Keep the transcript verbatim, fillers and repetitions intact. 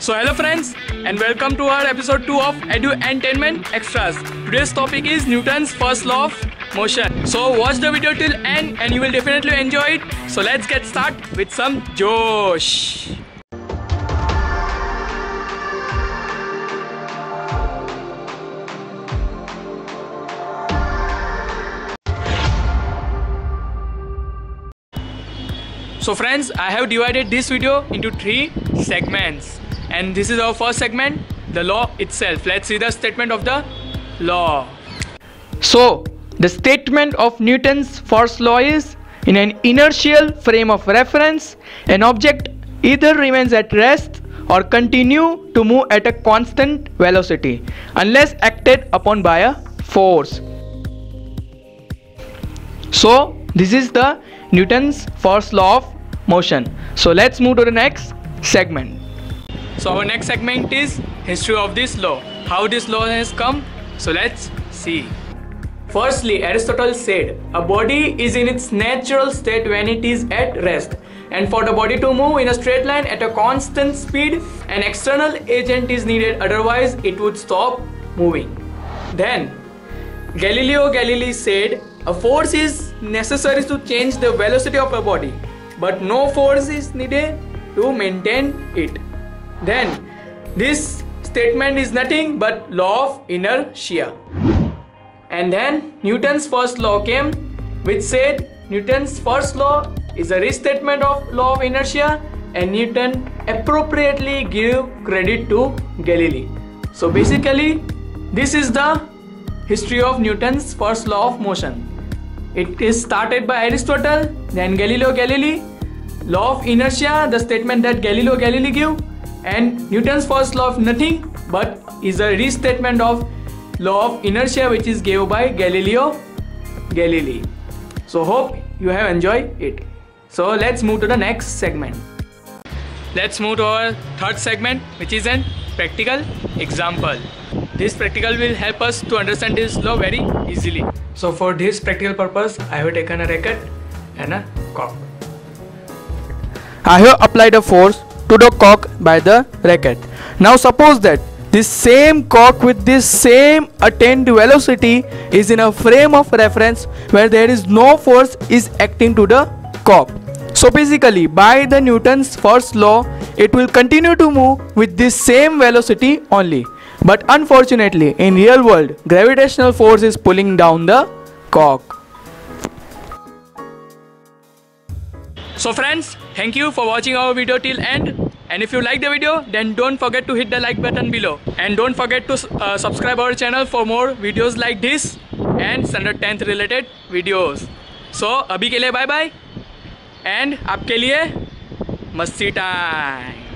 So hello friends and welcome to our episode two of EduEntainment Extras. Today's topic is Newton's first law of motion. So watch the video till end and you will definitely enjoy it. So let's get started with some Josh. So friends, I have divided this video into three segments. And this is our first segment, the law itself. Let's see the statement of the law. So, the statement of Newton's first law is, in an inertial frame of reference, an object either remains at rest or continue to move at a constant velocity unless acted upon by a force. So, this is the Newton's first law of motion. So, let's move to the next segment. So our next segment is history of this law, how this law has come. So let's see. Firstly, Aristotle said a body is in its natural state when it is at rest, and for the body to move in a straight line at a constant speed, an external agent is needed, otherwise it would stop moving. Then Galileo Galilei said a force is necessary to change the velocity of a body, but no force is needed to maintain it. Then this statement is nothing but law of inertia. And then Newton's first law came, which said Newton's first law is a restatement of law of inertia, and Newton appropriately gave credit to Galilei. So basically this is the history of Newton's first law of motion. It is started by Aristotle, then Galileo Galilei, law of inertia, the statement that Galileo Galilei gave, and Newton's first law of nothing but is a restatement of law of inertia which is given by Galileo Galilei. So hope you have enjoyed it. So let's move to the next segment. Let's move to our third segment, which is an practical example. This practical will help us to understand this law very easily. So for this practical purpose, I have taken a racket and a cock. I have applied a force to the cock by the racket. Now suppose that this same cock with this same attained velocity is in a frame of reference where there is no force is acting to the cock. So basically by the Newton's first law, it will continue to move with this same velocity only. But unfortunately in real world, gravitational force is pulling down the cock. So friends, thank you for watching our video till end, and if you like the video then don't forget to hit the like button below, and don't forget to uh, subscribe our channel for more videos like this and standard tenth related videos. So अभी के लिए bye bye and आपके लिए मस्ती time.